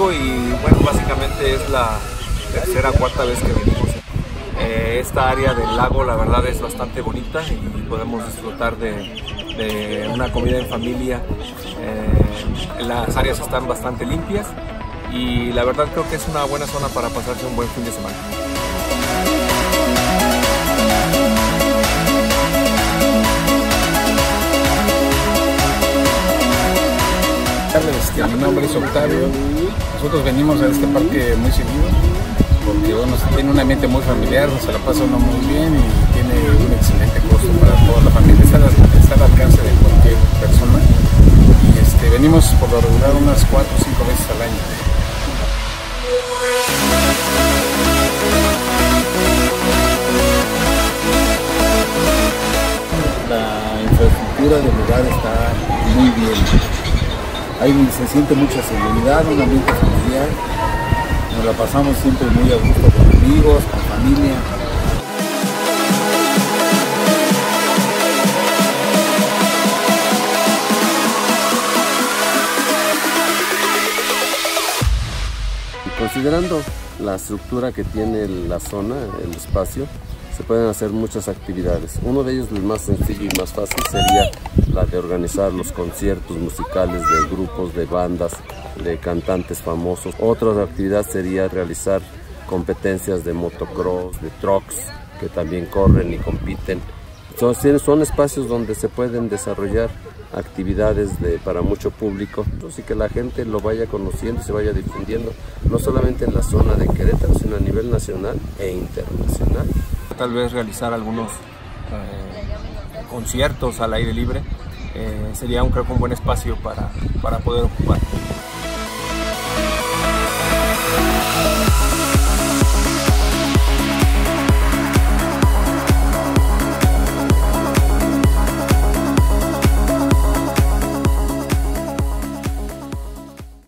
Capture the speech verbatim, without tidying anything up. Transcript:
Hidalgo y bueno, básicamente es la tercera o cuarta vez que venimos. Eh, esta área del lago la verdad es bastante bonita y podemos disfrutar de, de una comida en familia. Eh, las áreas están bastante limpias y la verdad creo que es una buena zona para pasarse un buen fin de semana. Este, mi nombre es Octavio. Nosotros venimos a este parque muy seguido porque bueno, tiene un ambiente muy familiar, se la pasa uno muy bien y tiene un excelente costo para toda la familia, está, está al alcance de cualquier persona y este, venimos por lo regular unas cuatro o cinco veces al año. La infraestructura del lugar está muy bien. Ahí se siente mucha seguridad, un ambiente familiar, nos la pasamos siempre muy a gusto con amigos, con familia. Considerando la estructura que tiene la zona, el espacio, se pueden hacer muchas actividades. Uno de ellos, el más sencillo y más fácil, sería la de organizar los conciertos musicales de grupos, de bandas, de cantantes famosos. Otra actividad sería realizar competencias de motocross, de trucks, que también corren y compiten. Entonces, son espacios donde se pueden desarrollar actividades de, para mucho público, y que la gente lo vaya conociendo y se vaya difundiendo, no solamente en la zona de Querétaro, sino a nivel nacional e internacional. Tal vez realizar algunos eh, conciertos al aire libre eh, sería un, creo que un buen espacio para, para poder ocupar.